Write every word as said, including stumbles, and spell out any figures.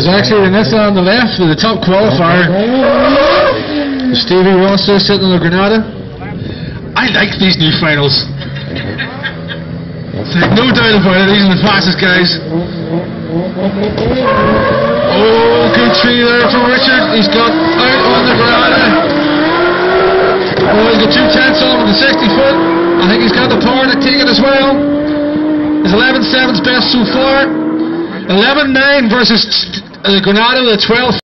There's actually the next one on the left with the top qualifier. Stevie Ross there sitting on the Granada. I like these new finals. No doubt about it, these are the fastest guys. Oh, good tree there from Richard. He's got out on the Granada. Oh, he's got two tenths on with the sixty foot. I think he's got the power to take it as well. His eleven seven's best so far. eleven nine versus the Granada with a twelve.